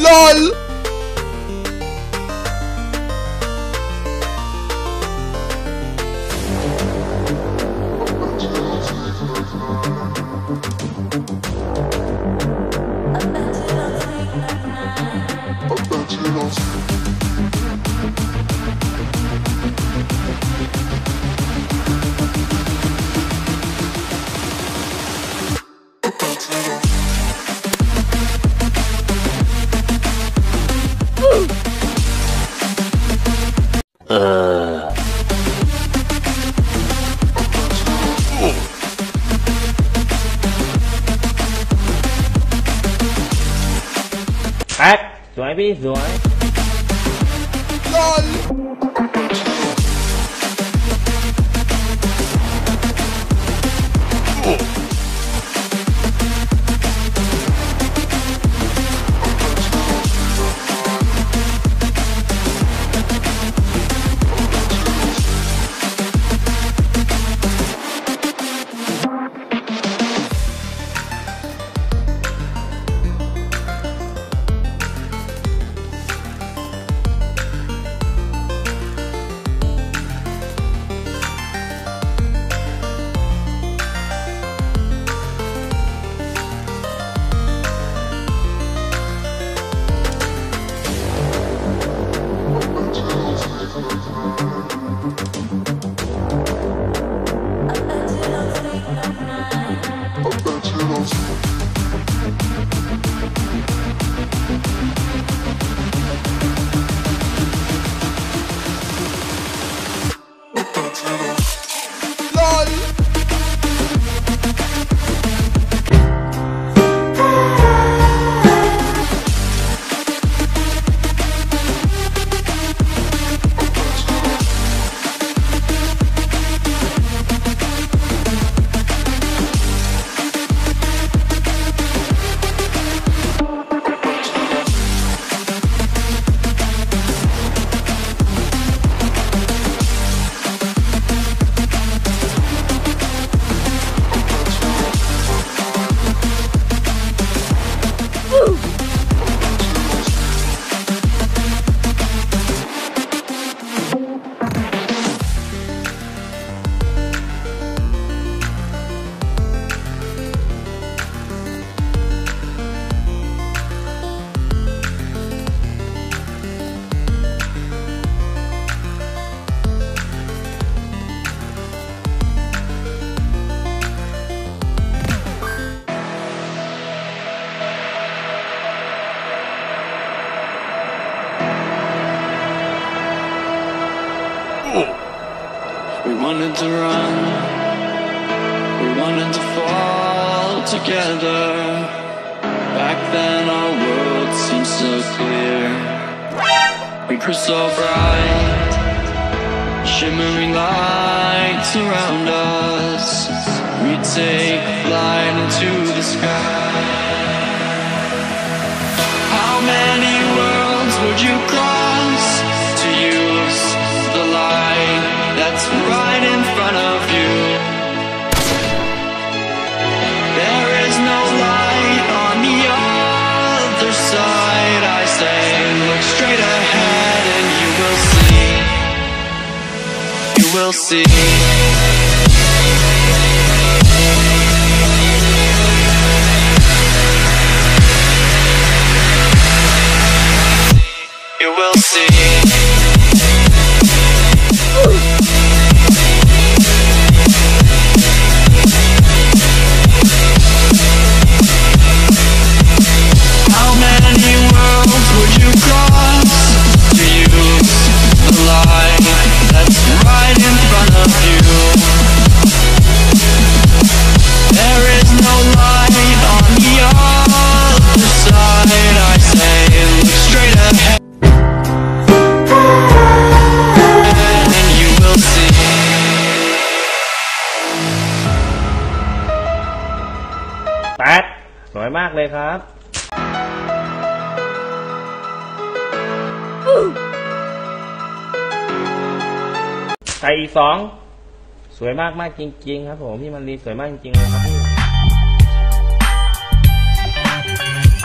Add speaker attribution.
Speaker 1: LOL
Speaker 2: แป๊กสวยพี่สวย
Speaker 1: LOL
Speaker 3: We wanted to run, we wanted to fall together. Back then our world seemed so clear. We were so bright, shimmering lights around us. We'd take flight into the sky. How many worlds would you cross to use the light that's right in front of you? There is no light on the other side. I say, look straight ahead and you will see. You will see. You will see. How many worlds would you cross to use the light that's right in front of you? There is no light on the other side. I say, look straight ahead.
Speaker 2: แป๊กสวยมากเลยครับใส่อีก2สวยมากจริงๆครับผมพี่มันรีสวยมากจริงๆเลยครับพี่